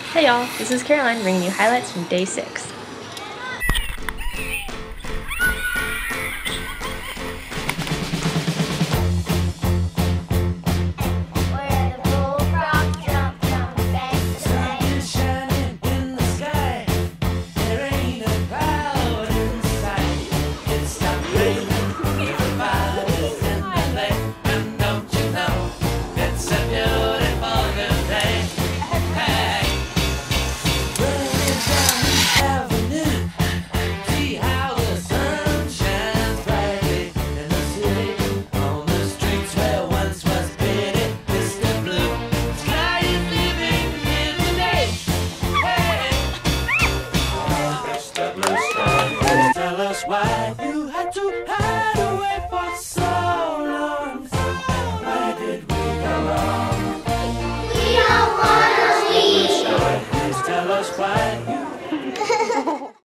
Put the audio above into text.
Hey y'all, this is Caroline bringing you highlights from day 6. Tell us why you had to hide away for so long. Where did we go wrong? We don't wanna leave. Please tell us why.